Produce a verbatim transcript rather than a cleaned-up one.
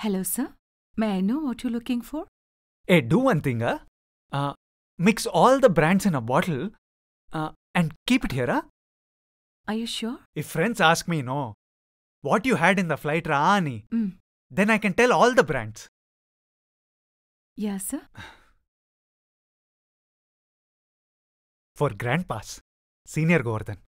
Hello, sir. May I know what you're looking for? Hey, do one thing, huh? Uh, mix all the brands in a bottle uh, and keep it here, huh? Are you sure? If friends ask me, no, what you had in the flight, Raani, Mm. then I can tell all the brands. Yeah, sir. For Grand Pass, Senior Govardhan.